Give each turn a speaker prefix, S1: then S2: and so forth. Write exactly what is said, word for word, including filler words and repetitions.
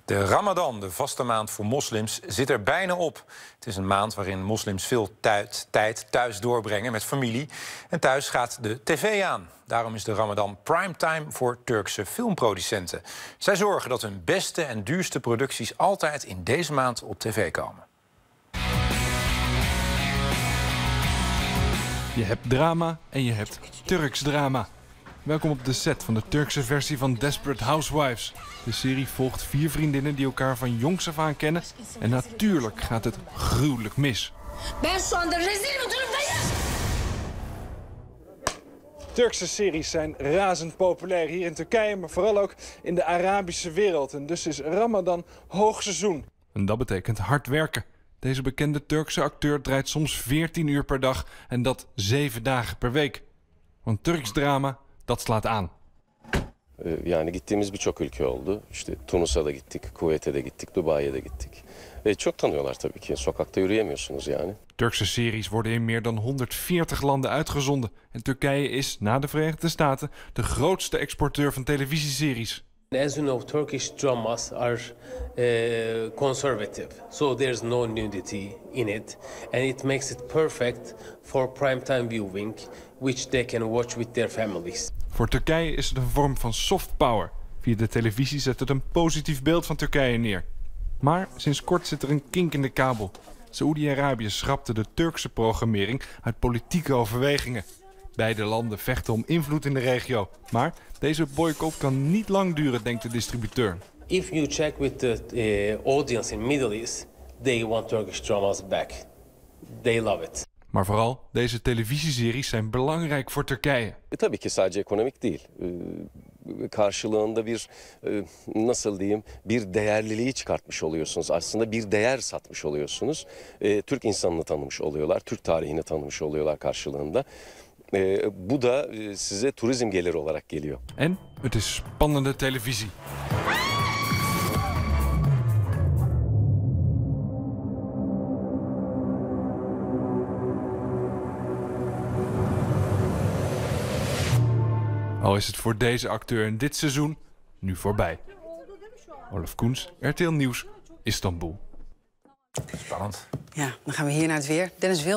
S1: De Ramadan, de vaste maand voor moslims, zit er bijna op. Het is een maand waarin moslims veel tijd, tijd thuis doorbrengen met familie. En thuis gaat de tv aan. Daarom is de Ramadan primetime voor Turkse filmproducenten. Zij zorgen dat hun beste en duurste producties altijd in deze maand op tv komen.
S2: Je hebt drama en je hebt Turks drama. Welkom op de set van de Turkse versie van Desperate Housewives. De serie volgt vier vriendinnen die elkaar van jongs af aan kennen. En natuurlijk gaat het gruwelijk mis. Turkse series zijn razend populair hier in Turkije, maar vooral ook in de Arabische wereld. En dus is Ramadan hoogseizoen. En dat betekent hard werken. Deze bekende Turkse acteur draait soms veertien uur per dag en dat zeven dagen per week. Want Turks drama, dat slaat aan.
S3: Yani gittiğimiz birçok ülke oldu. İşte Tunus'a da gittik, Kuveyt'e de gittik, Dubai'ye de gittik. Ve çok tanıyorlar tabii ki. Sokakta yürüyemiyorsunuz yani.
S2: Turkse series worden in meer dan honderdveertig landen uitgezonden. En Turkije is, na de Verenigde Staten, de grootste exporteur van televisieseries.
S4: As you know, Turkish dramas are uh, conservative, so there's no nudity in it, and it makes it perfect for primetime viewing, which they can watch with their families.
S2: Voor Turkije is het een vorm van soft power. Via de televisie zet het een positief beeld van Turkije neer. Maar sinds kort zit er een kink in de kabel. Saoedi-Arabië schrapte de Turkse programmering uit politieke overwegingen. Beide landen vechten om invloed in de regio. Maar deze boycott kan niet lang duren, denkt de distributeur.
S4: If you check with the uh, audience in Middle East, they want Turkish dramas back. They love it.
S2: Maar vooral, deze televisieseries zijn belangrijk voor Turkije.
S3: E, tabii ki sadece ekonomik değil. E, karşılığında bir e, nasıl diyeyim bir değerliliği çıkartmış oluyorsunuz. Aslında bir değer satmış oluyorsunuz. E, Türk insanını tanımış oluyorlar, Türk tarihini tanımış oluyorlar karşılığında. E, bu da e, size turizm geliri olarak geliyor.
S2: En het is spannende televisie. Al is het voor deze acteur in dit seizoen nu voorbij. Olaf Koens, R T L Nieuws, Istanbul.
S1: Spannend.
S5: Ja, dan gaan we hier naar het weer. Dennis Wil.